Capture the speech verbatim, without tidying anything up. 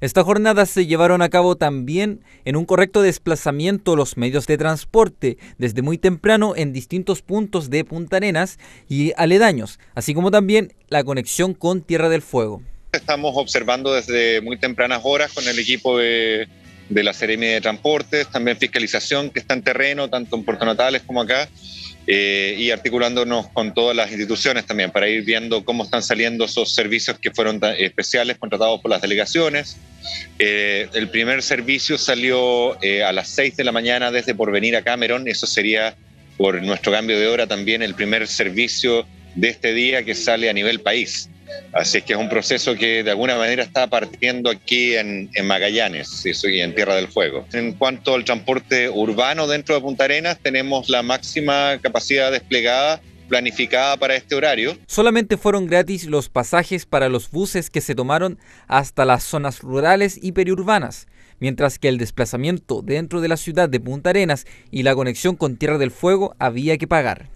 Estas jornadas se llevaron a cabo también en un correcto desplazamiento de los medios de transporte desde muy temprano en distintos puntos de Punta Arenas y aledaños, así como también la conexión con Tierra del Fuego. Estamos observando desde muy tempranas horas con el equipo de, de la Seremi de Transportes, también fiscalización que está en terreno, tanto en Puerto Natales como acá, eh, y articulándonos con todas las instituciones también para ir viendo cómo están saliendo esos servicios que fueron especiales contratados por las delegaciones. Eh, el primer servicio salió eh, a las seis de la mañana desde Porvenir a Cameron. Eso sería, por nuestro cambio de hora, también el primer servicio de este día que sale a nivel país. Así es que es un proceso que de alguna manera está partiendo aquí en, en Magallanes y en Tierra del Fuego. En cuanto al transporte urbano dentro de Punta Arenas, tenemos la máxima capacidad desplegada, planificada para este horario. Solamente fueron gratis los pasajes para los buses que se tomaron hasta las zonas rurales y periurbanas, mientras que el desplazamiento dentro de la ciudad de Punta Arenas y la conexión con Tierra del Fuego había que pagar.